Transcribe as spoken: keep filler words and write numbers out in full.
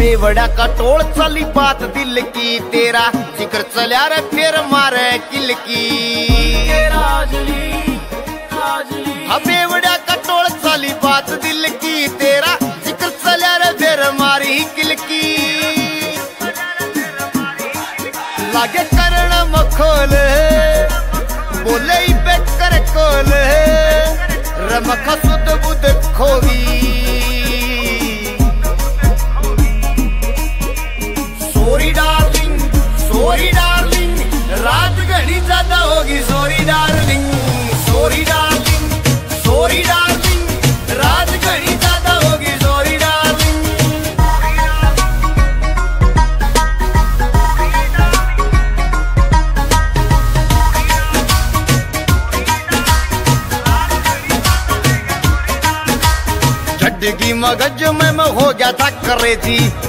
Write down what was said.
बेवड़ा का टोल चली बात दिल की, तेरा जिक्र चल्या रे फिर मारे किल की। बेवड़ा का टोल चली बात दिल की, तेरा जिक्र चल्या रे फिर मारी किल की। लागे करण मखोल बोले पे कर कोल, रमख सुध बुध खोवी। सोरी डार्लिंग सोरी डार्लिंग, रात घड़ी ज्यादा होगी sorry darling. Sorry darling sorry darling, रात घड़ी ज्यादा होगी सोरी डार्लिंग। झटकी मगज में मैं हो गया था क्रेजी,